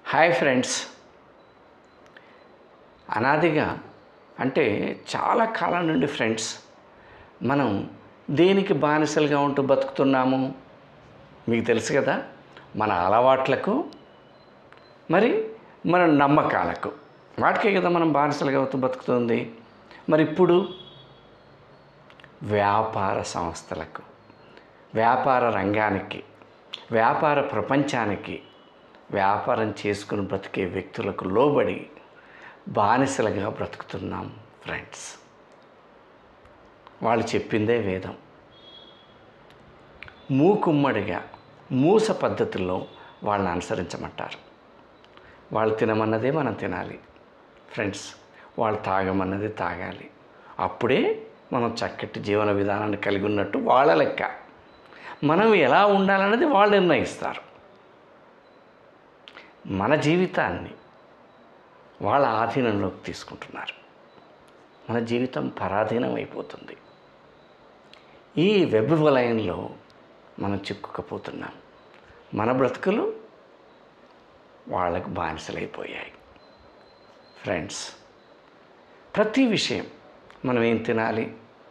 Hi friends, అనాదిగా అంటే చాలా కాలం నుండి ఫ్రెండ్స్ మనం దేనికి బానిసలుగా ఉంటూ బతుకుతున్నాము మీకు తెలుసు కదా. మన అలవాట్లకు మరి మన నమ్మకాలకు వాటికే కదా మనం బానిసలుగా అవుతూ బతుకుతుంది. మరి ఇప్పుడు వ్యాపార సంస్థలకు, వ్యాపార రంగానికి, వ్యాపార ప్రపంచానికి, వ్యాపారం చేసుకుని బ్రతికే వ్యక్తులకు లోబడి బానిసలుగా బ్రతుకుతున్నాం ఫ్రెండ్స్. వాళ్ళు చెప్పిందే వేదం. మూకుమ్మడిగా మూస పద్ధతుల్లో వాళ్ళని అనుసరించమంటారు. వాళ్ళు తినమన్నదే మనం తినాలి ఫ్రెండ్స్. వాళ్ళు తాగమన్నది తాగాలి. అప్పుడే మనం చక్కటి జీవన విధానాన్ని కలిగి ఉన్నట్టు వాళ్ళ లెక్క. మనం ఎలా ఉండాలన్నది వాళ్ళు నిర్ణయిస్తారు. మన జీవితాన్ని వాళ్ళ ఆధీనంలోకి తీసుకుంటున్నారు. మన జీవితం పరాధీనం అయిపోతుంది. ఈ వెబ్ వలయంలో మనం చిక్కుకుపోతున్నాం. మన బ్రతుకులు వాళ్ళకు బానిసలైపోయాయి ఫ్రెండ్స్. ప్రతి విషయం మనం ఏం తినాలి,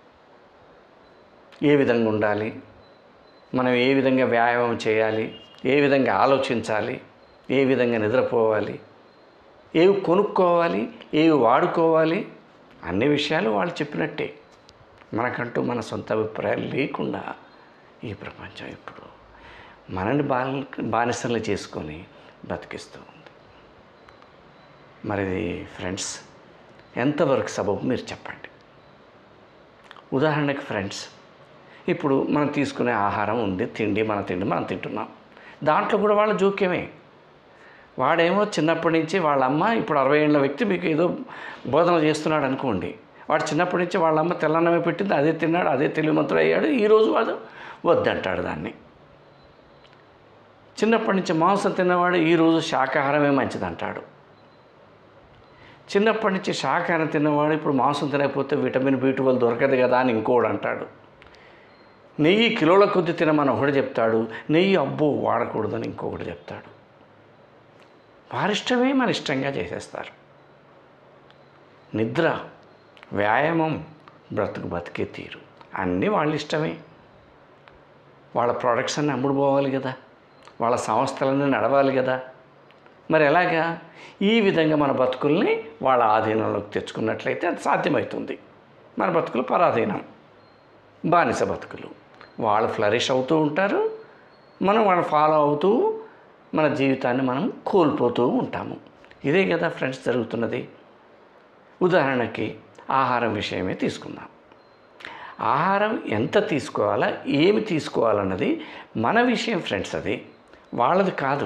ఏ విధంగా ఉండాలి, మనం ఏ విధంగా వ్యాయామం చేయాలి, ఏ విధంగా ఆలోచించాలి, ఏ విధంగా నిద్రపోవాలి, ఏవి కొనుక్కోవాలి, ఏవి వాడుకోవాలి, అన్ని విషయాలు వాళ్ళు చెప్పినట్టే. మనకంటూ మన సొంత అభిప్రాయాలు లేకుండా ఈ ప్రపంచం ఇప్పుడు మనల్ని బానిసలు చేసుకొని బతికిస్తూ ఉంది. మరి ఫ్రెండ్స్, ఎంతవరకు సబబు మీరు చెప్పండి. ఉదాహరణకి ఫ్రెండ్స్, ఇప్పుడు మనం తీసుకునే ఆహారం ఉంది, తిండి మనం తింటున్నాం. దాంట్లో కూడా వాళ్ళ జోక్యమే. వాడేమో చిన్నప్పటి నుంచి వాళ్ళ అమ్మ, ఇప్పుడు 60 ఏళ్ళ వ్యక్తి మీకు ఏదో బోధన చేస్తున్నాడు అనుకోండి. వాడు చిన్నప్పటి నుంచి వాళ్ళ అమ్మ తెల్లన్నమే పెట్టింది, అదే తిన్నాడు, అదే తెలివిమంతుడు అయ్యాడు. ఈరోజు వాడు వద్దంటాడు దాన్ని. చిన్నప్పటి నుంచి మాంసం తిన్నవాడు ఈరోజు శాకాహారమే మంచిదంటాడు. చిన్నప్పటి నుంచి శాకాహారం తిన్నవాడు ఇప్పుడు మాంసం తినకపోతే విటమిన్ B12 దొరకదు కదా అని ఇంకోడు అంటాడు. నెయ్యి కిలోల కొద్ది తినమని ఒకటి చెప్తాడు, నెయ్యి అబ్బో వాడకూడదని ఇంకొకటి చెప్తాడు. వారిష్టమే మన ఇష్టంగా చేసేస్తారు. నిద్ర, వ్యాయామం, బతికే తీరు అన్నీ వాళ్ళ ఇష్టమే. వాళ్ళ ప్రోడక్ట్స్ అన్నీ అమ్ముడుపోవాలి కదా, వాళ్ళ సంస్థలన్నీ నడవాలి కదా. మరి ఎలాగా? ఈ విధంగా మన బతుకుల్ని వాళ్ళ ఆధీనంలోకి తెచ్చుకున్నట్లయితే అది సాధ్యమవుతుంది. మన బతుకులు పరాధీనం, బానిస బతుకులు. వాళ్ళు ఫ్లరిష్ అవుతూ ఉంటారు, మనం వాళ్ళని ఫాలో అవుతూ మన జీవితాన్ని మనం కోల్పోతూ ఉంటాము. ఇదే కదా ఫ్రెండ్స్ జరుగుతున్నది. ఉదాహరణకి ఆహారం విషయమే తీసుకుందాం. ఆహారం ఎంత తీసుకోవాలా, ఏమి తీసుకోవాలన్నది మన విషయం ఫ్రెండ్స్, అది వాళ్ళది కాదు.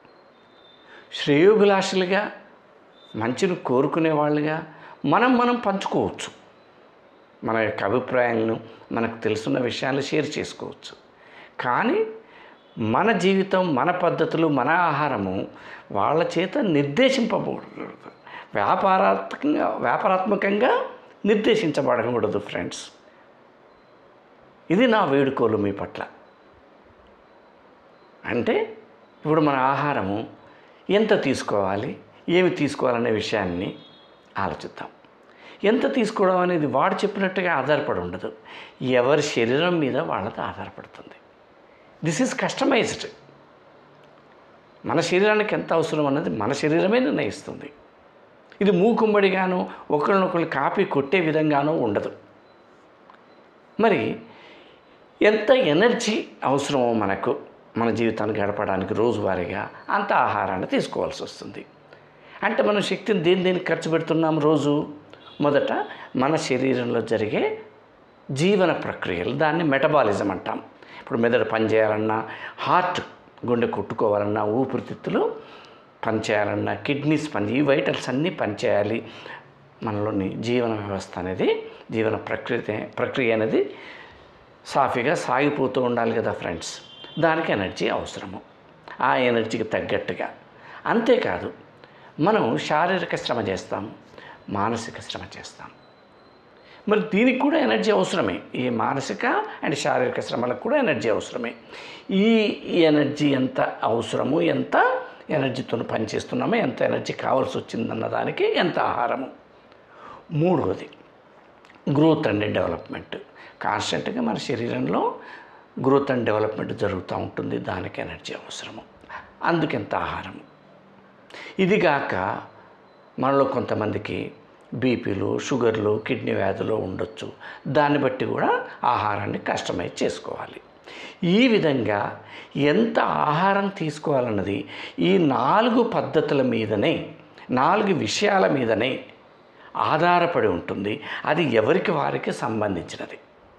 శ్రేయోభిలాషులుగా, మంచిని కోరుకునే వాళ్ళుగా మనం పంచుకోవచ్చు. మన యొక్క అభిప్రాయాలను, మనకు తెలుసున్న విషయాలు షేర్ చేసుకోవచ్చు. కానీ మన జీవితం, మన పద్ధతులు, మన ఆహారము వాళ్ళ చేత నిర్దేశింపబడకూడదు, వ్యాపారాత్మకంగా నిర్దేశించబడకూడదు ఫ్రెండ్స్. ఇది నా వేడుకోలు మీ పట్ల. అంటే ఇప్పుడు మన ఆహారము ఎంత తీసుకోవాలి, ఏమి తీసుకోవాలనే విషయాన్ని ఆలోచిద్దాం. ఎంత తీసుకోవడం అనేది వాడు చెప్పినట్టుగా ఆధారపడి ఉండదు. ఎవరి శరీరం మీద వాళ్ళతో ఆధారపడుతుంది. This is customized. మన శరీరానికి ఎంత అవసరం అన్నది మన శరీరమే నిర్ణయిస్తుంది. ఇది మూకుమ్మడిగానో ఒకరినొకరు కాపీ కొట్టే విధంగానో ఉండదు. మరి ఎంత ఎనర్జీ అవసరమో మనకు మన జీవితాన్ని గడపడానికి రోజువారీగా అంత ఆహారాన్ని తీసుకోవాల్సి వస్తుంది. అంటే మనం శక్తిని దేనికి ఖర్చు పెడుతున్నాం రోజు? మొదట మన శరీరంలో జరిగే జీవన ప్రక్రియలు, దాన్ని మెటబాలిజం అంటాం. ఇప్పుడు మెదడు పనిచేయాలన్నా, హార్ట్ గుండె కొట్టుకోవాలన్నా, ఊపిరితిత్తులు పనిచేయాలన్నా, కిడ్నీస్ ఈ వైటల్స్ అన్నీ పనిచేయాలి. మనలోని జీవన వ్యవస్థ అనేది, జీవన ప్రక్రియ అనేది సాఫీగా సాగిపోతూ ఉండాలి కదా ఫ్రెండ్స్. దానికి ఎనర్జీ అవసరము. ఆ ఎనర్జీకి తగ్గట్టుగా. అంతేకాదు, మనం శారీరక శ్రమ చేస్తాం, మానసిక శ్రమ చేస్తాం. మరి దీనికి కూడా ఎనర్జీ అవసరమే. ఈ మానసిక అండ్ శారీరక శ్రమలకు కూడా ఎనర్జీ అవసరమే. ఈ ఎనర్జీ ఎంత అవసరము, ఎంత ఎనర్జీతో పనిచేస్తున్నామో, ఎంత ఎనర్జీ కావాల్సి వచ్చిందన్న దానికి ఎంత ఆహారము. మూడవది గ్రోత్ అండ్ డెవలప్మెంట్. కాన్స్టెంట్గా మన శరీరంలో గ్రోత్ అండ్ డెవలప్మెంట్ జరుగుతూ ఉంటుంది, దానికి ఎనర్జీ అవసరము, అందుకెంత ఆహారము. ఇదిగాక మనలో కొంతమందికి బీపీలు, షుగర్లు, కిడ్నీ వ్యాధులు ఉండొచ్చు, దాన్ని బట్టి కూడా ఆహారాన్ని కస్టమైజ్ చేసుకోవాలి. ఈ విధంగా ఎంత ఆహారం తీసుకోవాలన్నది ఈ 4 పద్ధతుల మీదనే, 4 విషయాల మీదనే ఆధారపడి ఉంటుంది. అది ఎవరికి వారికి సంబంధించినది,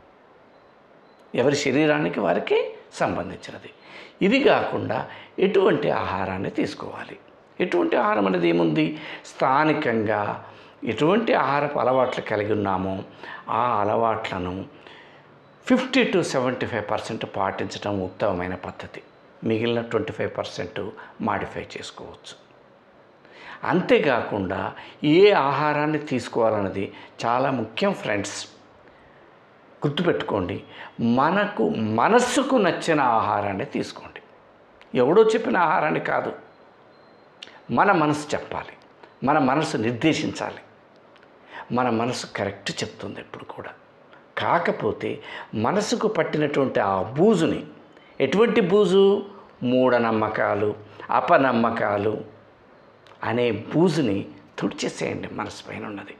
ఎవరి శరీరానికి వారికి సంబంధించినది. ఇది కాకుండా ఎటువంటి ఆహారాన్ని తీసుకోవాలి, ఎటువంటి ఆహారం అనేది ఏముంది, స్థానికంగా ఎటువంటి ఆహారపు అలవాట్లు కలిగి ఉన్నామో ఆ అలవాట్లను 50 to 75% పాటించడం ఉత్తమమైన పద్ధతి. మిగిలిన 25% మాడిఫై చేసుకోవచ్చు. అంతేకాకుండా ఏ ఆహారాన్ని తీసుకోవాలన్నది చాలా ముఖ్యం ఫ్రెండ్స్. గుర్తుపెట్టుకోండి, మనస్సుకు నచ్చిన ఆహారాన్ని తీసుకోండి. ఎవడో చెప్పిన ఆహారాన్ని కాదు, మన మనసు చెప్పాలి, మన మనసు నిర్దేశించాలి. మన మనసు కరెక్ట్ చెప్తుంది ఎప్పుడు కూడా. కాకపోతే మనసుకు పట్టినటువంటి ఆ బూజుని, ఎటువంటి బూజు, మూఢనమ్మకాలు, అపనమ్మకాలు అనే బూజుని తుడిచేసేయండి. మనసు పైన ఉన్నది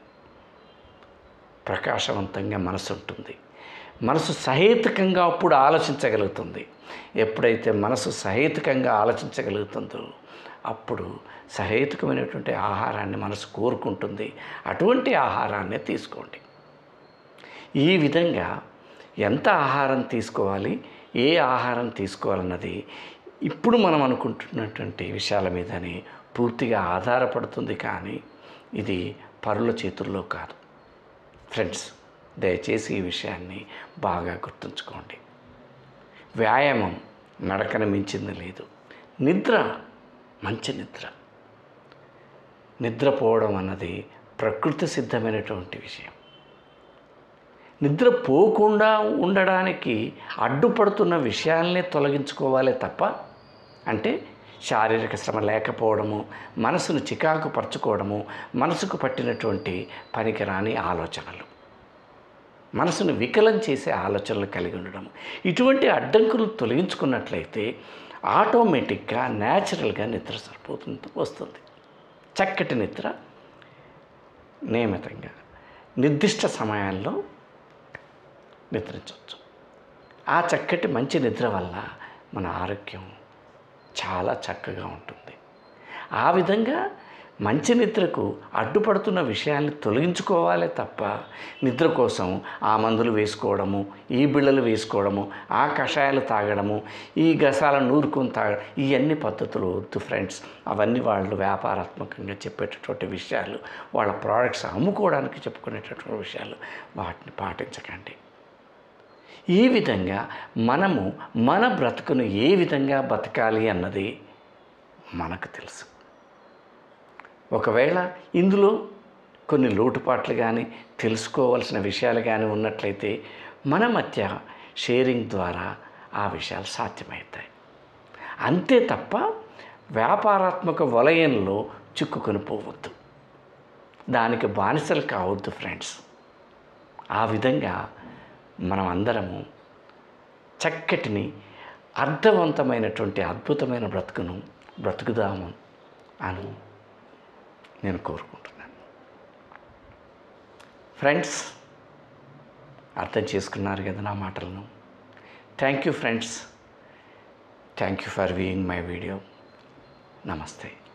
ప్రకాశవంతంగా మనసు ఉంటుంది. మనసు సహేతుకంగా అప్పుడు ఆలోచించగలుగుతుంది. ఎప్పుడైతే మనసు సహేతుకంగా ఆలోచించగలుగుతుందో అప్పుడు సహేతుకమైనటువంటి ఆహారాన్ని మనసు కోరుకుంటుంది. అటువంటి ఆహారాన్ని తీసుకోండి. ఈ విధంగా ఎంత ఆహారం తీసుకోవాలి, ఏ ఆహారం తీసుకోవాలన్నది ఇప్పుడు మనం అనుకుంటున్నటువంటి విషయాల మీదనే పూర్తిగా ఆధారపడుతుంది, కానీ ఇది పరుల చేతుల్లో కాదు. ఫ్రెండ్స్, దయచేసి ఈ విషయాన్ని బాగా గుర్తుంచుకోండి. వ్యాయామం నడకను మించింది లేదు. నిద్ర, మంచి నిద్రపోవడం అన్నది ప్రకృతి సిద్ధమైనటువంటి విషయం. నిద్రపోకుండా ఉండడానికి అడ్డుపడుతున్న విషయాలనే తొలగించుకోవాలి తప్ప, అంటే శారీరక శ్రమ లేకపోవడము, మనసును చికాకు పరచుకోవడము, మనసుకు పట్టినటువంటి పనికిరాని ఆలోచనలు, మనసును వికలం చేసే ఆలోచనలు కలిగి ఉండడం, ఇటువంటి అడ్డంకులు తొలగించుకున్నట్లయితే ఆటోమేటిక్గా న్యాచురల్గా నిద్ర వస్తుంది. చక్కటి నిద్ర నియమితంగా నిర్దిష్ట సమయాల్లో నిద్రించవచ్చు. ఆ చక్కటి మంచి నిద్ర వల్ల మన ఆరోగ్యం చాలా చక్కగా ఉంటుంది. ఆ విధంగా మంచి నిద్రకు అడ్డుపడుతున్న విషయాల్ని తొలగించుకోవాలి తప్ప నిద్ర కోసం ఆ మందులు వేసుకోవడము, ఈ బిళ్ళలు వేసుకోవడము, ఆ కషాయాలు తాగడము, ఈ గసాలను నూరుకొని తాగడం, ఇవన్నీ పద్ధతులు వద్దు ఫ్రెండ్స్. అవన్నీ వాళ్ళు వ్యాపారాత్మకంగా చెప్పేటటువంటి విషయాలు, వాళ్ళ ప్రోడక్ట్స్ అమ్ముకోవడానికి చెప్పుకునేటటువంటి విషయాలు, వాటిని పాటించకండి. ఈ విధంగా మనము మన బ్రతుకును ఏ విధంగా బతకాలి అన్నది మనకు తెలుసు. ఒకవేళ ఇందులో కొన్ని లోటుపాట్లు కానీ, తెలుసుకోవాల్సిన విషయాలు కానీ ఉన్నట్లయితే మన మధ్య షేరింగ్ ద్వారా ఆ విషయాలు సాధ్యమవుతాయి. అంతే తప్ప వ్యాపారాత్మక వలయంలో చిక్కుకొని పోవద్దు, దానికి బానిసలు కావద్దు ఫ్రెండ్స్. ఆ విధంగా మనం అందరము చక్కటిని అర్థవంతమైనటువంటి అద్భుతమైన బ్రతుకుదాము అని నేను కోరుకుంటున్నాను. ఫ్రెండ్స్, అర్థం చేసుకున్నారు కదా నా మాటలను. Thank you friends. Thank you for viewing my video. నమస్తే.